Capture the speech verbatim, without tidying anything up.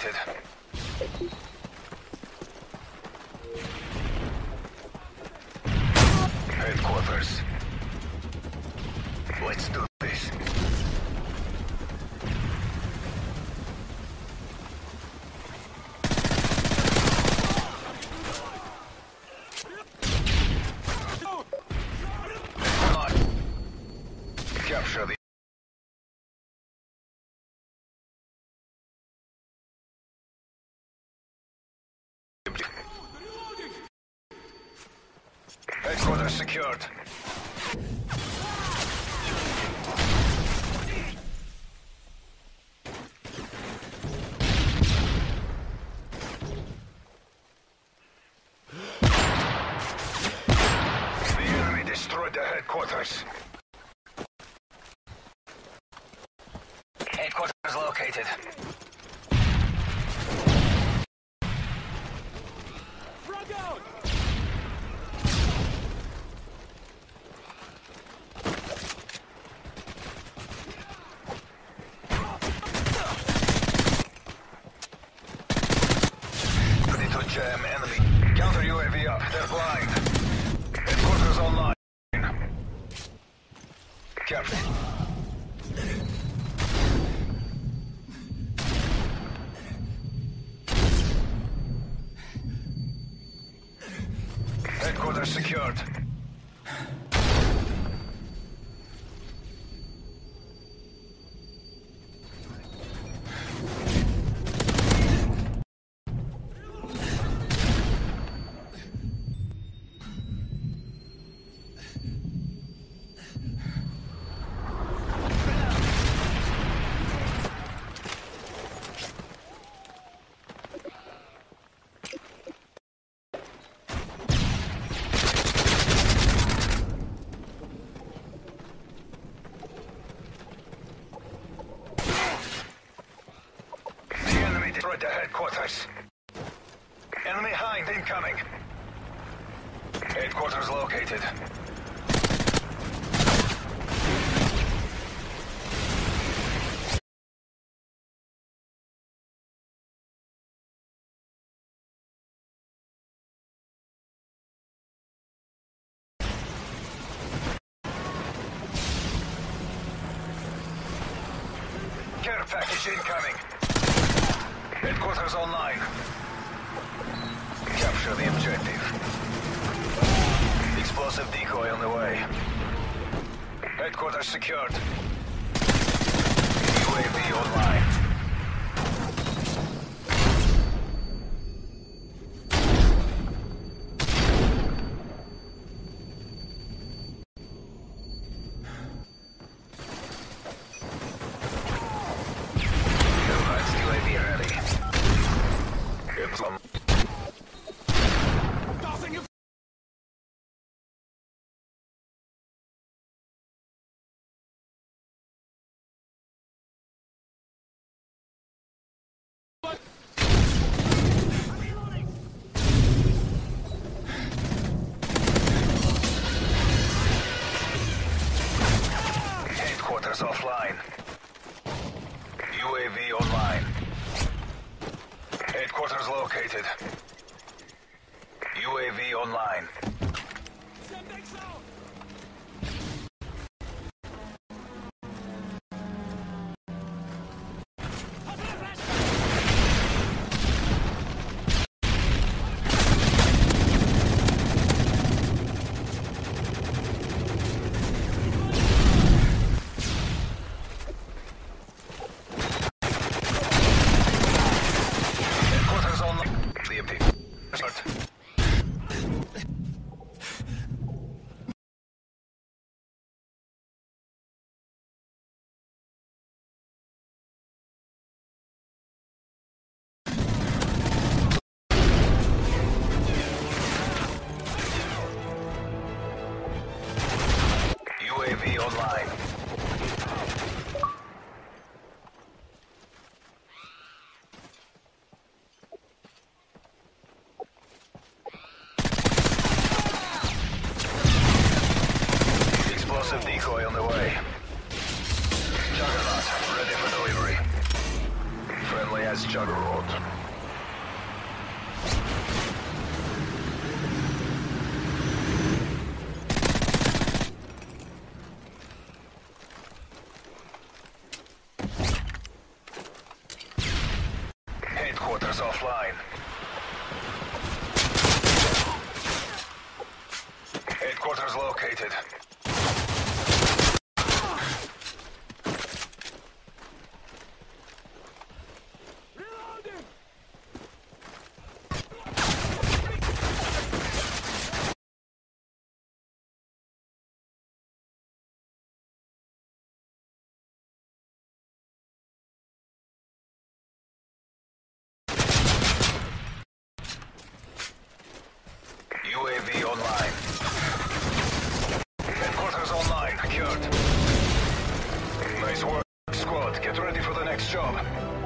located. Headquarters. Let's do this. Capture the headquarters secured. The enemy destroyed the headquarters. Headquarters located. Frag out! Ready to jam enemy. Counter U A V up. They're blind. Headquarters online. Captain. Headquarters secured. Destroyed the headquarters. Enemy hind incoming. Headquarters located. Care package incoming. Headquarters online. Capture the objective. Explosive decoy on the way. Headquarters secured. U A V online. U A V ready. Some. Headquarters offline. U A V online. Headquarters located. U A V online. Headquarters online. The empty. Start. U A V online. Explosive decoy on the way. Juggernaut, ready for delivery. Friendly friendly as Juggernaut. Headquarters offline. Headquarters located. Reloading! U A V online. Headquarters online. Secured. Nice work, squad. Get ready for the next job.